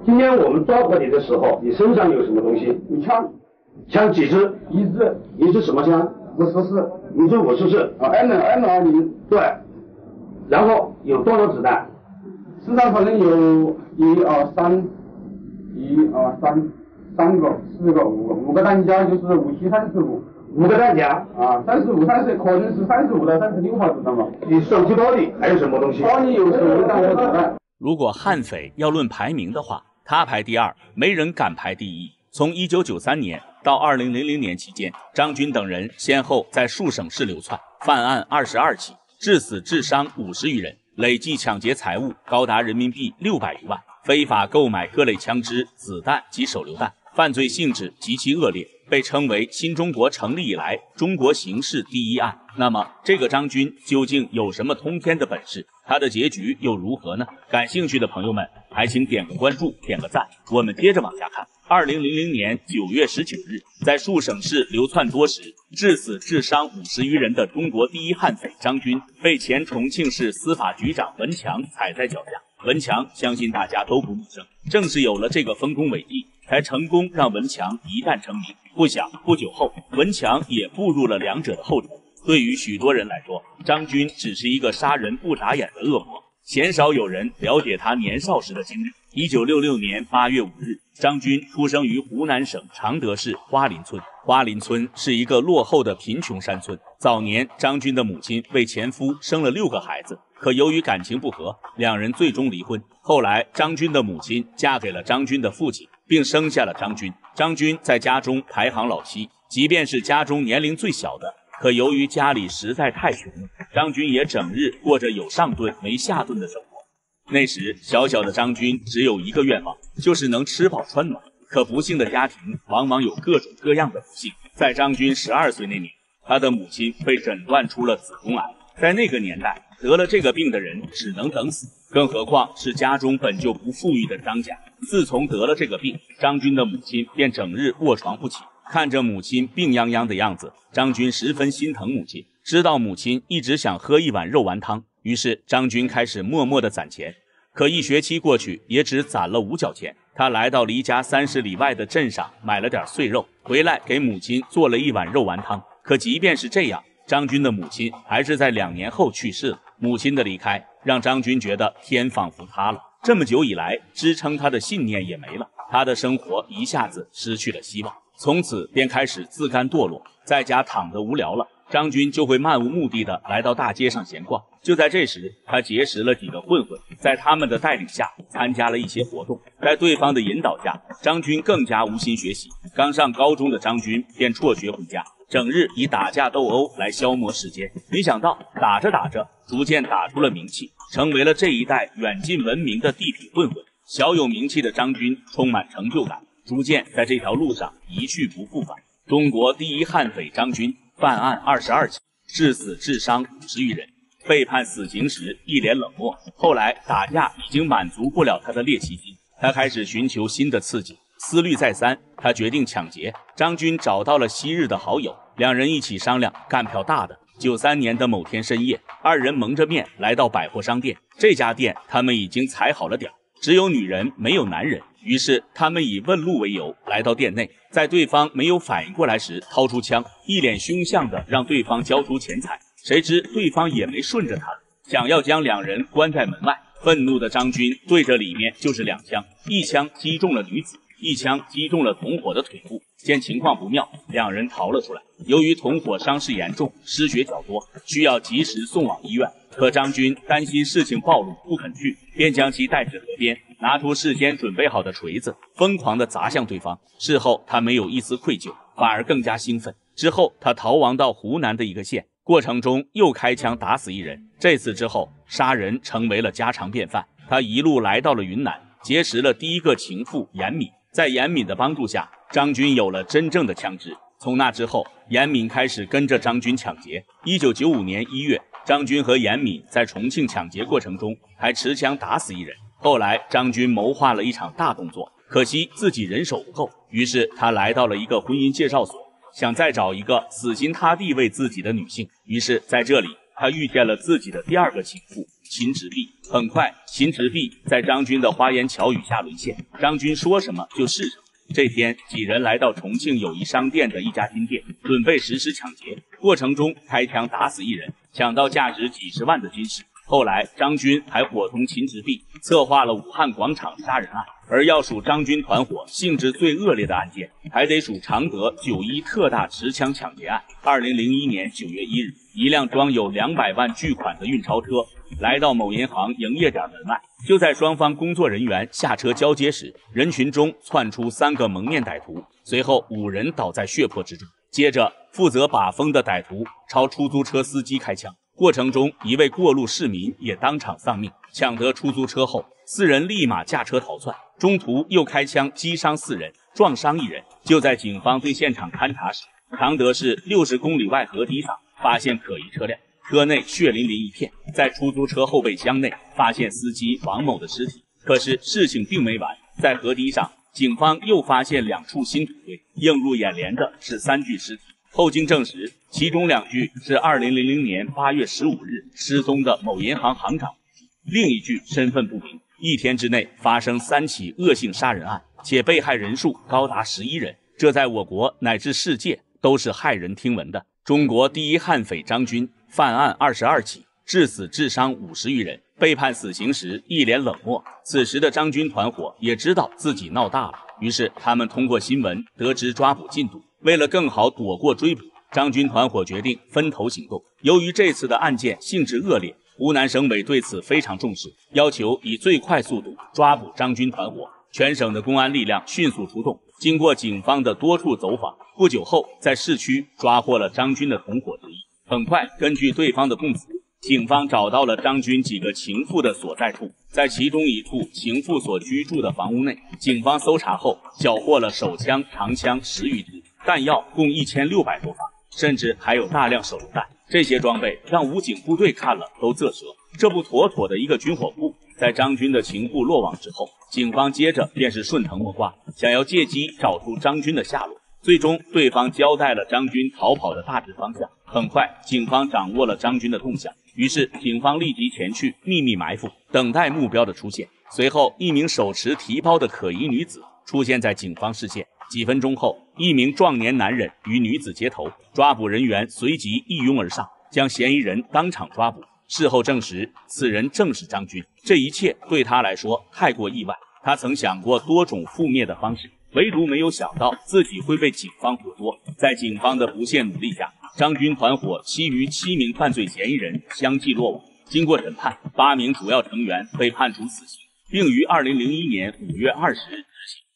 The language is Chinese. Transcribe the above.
今天我们抓获你的时候，你身上有什么东西？ 有枪， 枪几支？ 一支， 一支什么枪 ？54， 你说54 啊 ，M20， 对。然后有多少子弹？ 身上可能有1、2、3，1、2、3，3个、4个、5个弹夹，就是57、35，5 个弹夹啊，35、30，可能是35到36发子弹吧。 你手提包里还有什么东西？ 包里有手榴弹和子弹。 如果悍匪要论排名的话，他排第2，没人敢排第1。从1993年到2000年期间，张军等人先后在数省市流窜，犯案22起，致死致伤50余人，累计抢劫财物高达人民币600余万，非法购买各类枪支、子弹及手榴弹，犯罪性质极其恶劣，被称为新中国成立以来中国刑事第1案。那么，这个张军究竟有什么通天的本事？他的结局又如何呢？感兴趣的朋友们，还请点个关注，点个赞。我们接着往下看。2000年9月19日，在数省市流窜多时，致死致伤50余人的中国第1悍匪张军，被前重庆市司法局长文强踩在脚下。文强相信大家都不陌生，正是有了这个丰功伟绩，才成功让文强一战成名。不想不久后，文强也步入了两者的后尘。对于许多人来说，张军只是一个杀人不眨眼的恶魔，鲜少有人了解他年少时的经历。1966年8月5日，张军出生于湖南省常德市花林村。花林村是一个落后的贫穷山村。早年，张军的母亲为前夫生了6个孩子，可由于感情不和，两人最终离婚。后来，张军的母亲嫁给了张军的父亲，并生下了张军。张军在家中排行老七，即便是家中年龄最小的，可由于家里实在太穷，张军也整日过着有上顿没下顿的生活。那时，小小的张军只有一个愿望，就是能吃饱穿暖。可不幸的家庭往往有各种各样的不幸。在张军12岁那年，他的母亲被诊断出了子宫癌。在那个年代，得了这个病的人只能等死，更何况是家中本就不富裕的张家。自从得了这个病，张军的母亲便整日卧床不起。看着母亲病殃殃的样子，张军十分心疼母亲，知道母亲一直想喝一碗肉丸汤，于是张军开始默默地攒钱。可1学期过去，也只攒了5角钱。他来到离家30里外的镇上买了点碎肉，回来给母亲做了一碗肉丸汤。可即便是这样，张军的母亲还是在2年后去世了。母亲的离开让张军觉得天仿佛塌了，这么久以来支撑他的信念也没了，他的生活一下子失去了希望，从此便开始自甘堕落，在家躺得无聊了，张军就会漫无目的的来到大街上闲逛。就在这时，他结识了几个混混，在他们的带领下参加了一些活动。在对方的引导下，张军更加无心学习。刚上高中的张军便辍学回家，整日以打架斗殴来消磨时间。没想到打着打着，逐渐打出了名气，成为了这一代远近闻名的地痞混混。小有名气的张军充满成就感，逐渐在这条路上一去不复返。中国第1悍匪张军犯案22起，致死致伤50余人。被判死刑时一脸冷漠，后来打架已经满足不了他的猎奇心，他开始寻求新的刺激。思虑再三，他决定抢劫。张军找到了昔日的好友，两人一起商量干票大的。93年的某天深夜，二人蒙着面来到百货商店。这家店他们已经踩好了点，只有女人没有男人，于是他们以问路为由来到店内，在对方没有反应过来时掏出枪，一脸凶相的让对方交出钱财。谁知对方也没顺着他，想要将两人关在门外。愤怒的张军对着里面就是2枪，一枪击中了女子，一枪击中了同伙的腿部。见情况不妙，两人逃了出来。由于同伙伤势严重，失血较多，需要及时送往医院。可张军担心事情暴露，不肯去，便将其带至河边，拿出事先准备好的锤子，疯狂地砸向对方。事后他没有一丝愧疚，反而更加兴奋。之后他逃亡到湖南的一个县，过程中又开枪打死1人。这次之后，杀人成为了家常便饭。他一路来到了云南，结识了第一个情妇严敏。在严敏的帮助下，张军有了真正的枪支。从那之后，严敏开始跟着张军抢劫。1995年1月，张军和严敏在重庆抢劫过程中还持枪打死1人。后来张军谋划了一场大动作，可惜自己人手不够，于是他来到了一个婚姻介绍所，想再找一个死心塌地为自己的女性。于是在这里他遇见了自己的第2个情妇秦直弼。很快，秦直弼在张军的花言巧语下沦陷，张军说什么就是什么。这天，几人来到重庆友谊商店的一家金店，准备实施抢劫，过程中开枪打死一人，抢到价值几十万的金饰。后来，张军还伙同秦直弼策划了武汉广场杀人案。而要数张军团伙性质最恶劣的案件，还得数常德91特大持枪抢劫案。2001年9月1日，一辆装有200万巨款的运钞车来到某银行营业点门外，就在双方工作人员下车交接时，人群中窜出3个蒙面歹徒，随后5人倒在血泊之中。接着，负责把风的歹徒朝出租车司机开枪，过程中一位过路市民也当场丧命。抢得出租车后，4人立马驾车逃窜，中途又开枪击伤4人，撞伤1人。就在警方对现场勘查时，常德市60公里外河堤上发现可疑车辆，车内血淋淋一片。在出租车后备箱内发现司机王某的尸体。可是事情并没完，在河堤上，警方又发现2处新土堆，映入眼帘的是3具尸体。后经证实，其中2具是2000年8月15日失踪的某银行行长，另一具身份不明。1天之内发生3起恶性杀人案，且被害人数高达11人，这在我国乃至世界都是骇人听闻的。中国第一悍匪张军犯案22起，致死致伤50余人，被判死刑时一脸冷漠。此时的张军团伙也知道自己闹大了，于是他们通过新闻得知抓捕进度，为了更好躲过追捕，张军团伙决定分头行动。由于这次的案件性质恶劣，湖南省委对此非常重视，要求以最快速度抓捕张军团伙。全省的公安力量迅速出动，经过警方的多处走访，不久后在市区抓获了张军的同伙之一。很快，根据对方的供词，警方找到了张军几个情妇的所在处，在其中一处情妇所居住的房屋内，警方搜查后缴获了手枪、长枪10余支，弹药共1600多发，甚至还有大量手榴弹。这些装备让武警部队看了都啧舌，这不妥妥的一个军火库。在张军的情妇落网之后，警方接着便是顺藤摸瓜，想要借机找出张军的下落。最终，对方交代了张军逃跑的大致方向。很快，警方掌握了张军的动向，于是警方立即前去秘密埋伏，等待目标的出现。随后，一名手持提包的可疑女子出现在警方视线。几分钟后，一名壮年男人与女子接头，抓捕人员随即一拥而上，将嫌疑人当场抓捕。事后证实，此人正是张军。这一切对他来说太过意外，他曾想过多种覆灭的方式，唯独没有想到自己会被警方活捉。在警方的不懈努力下，张军团伙其余7名犯罪嫌疑人相继落网。经过审判，8名主要成员被判处死刑，并于2001年5月20日执行。